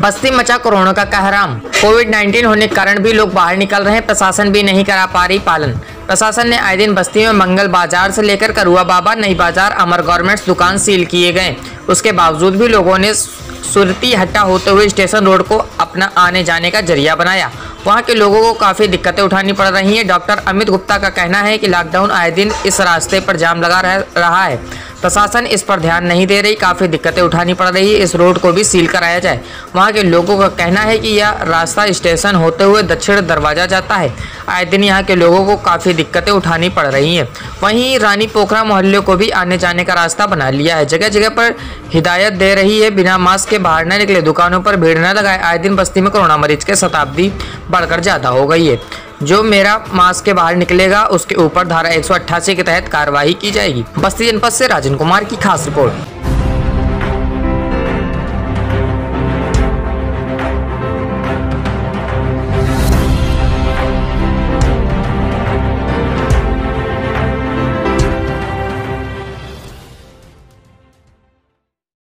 बस्ती मचा कोरोना का कहराम। कोविड-19 होने के कारण भी लोग बाहर निकल रहे हैं, प्रशासन भी नहीं करा पा रही पालन। प्रशासन ने आए दिन बस्ती में मंगल बाजार से लेकर करुआ बाबा, नई बाजार, अमर गारमेंट्स दुकान सील किए गए। उसके बावजूद भी लोगों ने सुरती हट्टा होते हुए स्टेशन रोड को अपना आने जाने का जरिया बनाया। वहां के लोगों को काफी दिक्कतें उठानी पड़ रही हैं। डॉक्टर अमित गुप्ता का कहना है कि लॉकडाउन आए दिन इस रास्ते पर जाम लगा रहा है, प्रशासन इस पर ध्यान नहीं दे रही, काफी दिक्कतें उठानी पड़ रही है, इस रोड को भी सील कराया जाए। वहां के लोगों का कहना है कि यह रास्ता स्टेशन होते हुए दक्षिण दरवाजा जाता है। आए दिन यहाँ के लोगों को काफी दिक्कतें उठानी पड़ रही हैं। वहीं रानी पोखरा मोहल्ले को भी आने जाने का रास्ता बना लिया है। जगह जगह पर हिदायत दे रही है, बिना मास्क के बाहर न निकले, दुकानों पर भीड़ न लगाए। आए दिन बस्ती में कोरोना मरीज की शताब्दी बढ़कर ज्यादा हो गई है। जो मेरा मास्क के बाहर निकलेगा उसके ऊपर धारा 188 के तहत कार्रवाई की जाएगी। बस्ती जनपद से राजन कुमार की खास रिपोर्ट।